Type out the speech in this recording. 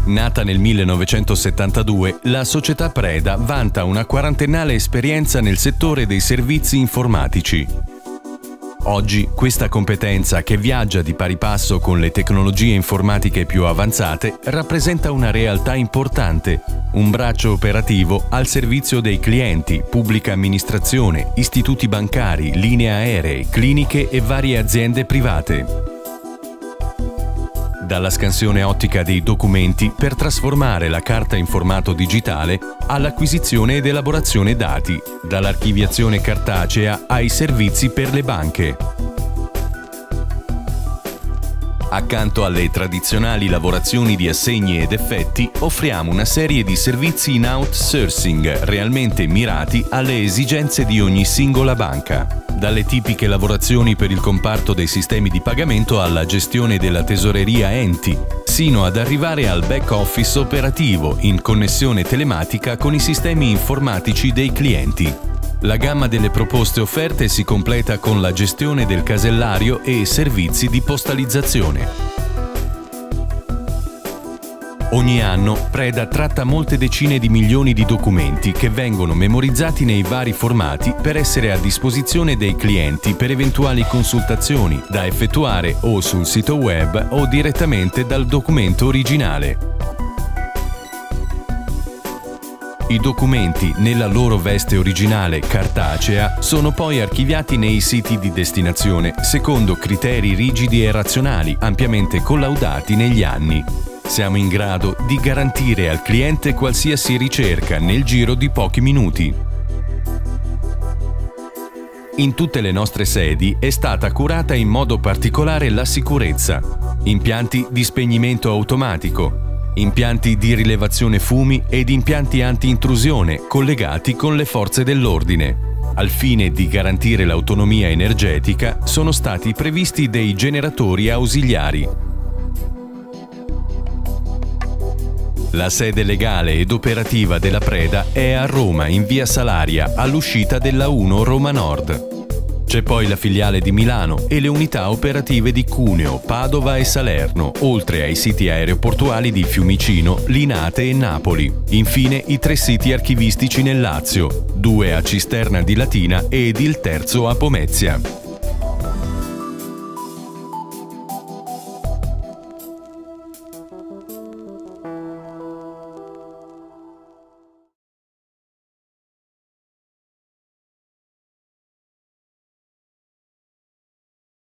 Nata nel 1972, la società Preda vanta una quarantennale esperienza nel settore dei servizi informatici. Oggi questa competenza, che viaggia di pari passo con le tecnologie informatiche più avanzate, rappresenta una realtà importante, un braccio operativo al servizio dei clienti, pubblica amministrazione, istituti bancari, linee aeree, cliniche e varie aziende private. Dalla scansione ottica dei documenti per trasformare la carta in formato digitale all'acquisizione ed elaborazione dati, dall'archiviazione cartacea ai servizi per le banche. Accanto alle tradizionali lavorazioni di assegni ed effetti, offriamo una serie di servizi in outsourcing realmente mirati alle esigenze di ogni singola banca. Dalle tipiche lavorazioni per il comparto dei sistemi di pagamento alla gestione della tesoreria enti, sino ad arrivare al back office operativo in connessione telematica con i sistemi informatici dei clienti. La gamma delle proposte offerte si completa con la gestione del casellario e servizi di postalizzazione. Ogni anno Preda tratta molte decine di milioni di documenti che vengono memorizzati nei vari formati per essere a disposizione dei clienti per eventuali consultazioni da effettuare o sul sito web o direttamente dal documento originale. I documenti, nella loro veste originale cartacea, sono poi archiviati nei siti di destinazione secondo criteri rigidi e razionali, ampiamente collaudati negli anni. Siamo in grado di garantire al cliente qualsiasi ricerca nel giro di pochi minuti. In tutte le nostre sedi è stata curata in modo particolare la sicurezza. Impianti di spegnimento automatico, impianti di rilevazione fumi ed impianti anti-intrusione collegati con le forze dell'ordine. Al fine di garantire l'autonomia energetica, sono stati previsti dei generatori ausiliari. La sede legale ed operativa della Preda è a Roma, in via Salaria, all'uscita della 1 Roma Nord. C'è poi la filiale di Milano e le unità operative di Cuneo, Padova e Salerno, oltre ai siti aeroportuali di Fiumicino, Linate e Napoli. Infine i 3 siti archivistici nel Lazio, 2 a Cisterna di Latina ed il terzo a Pomezia.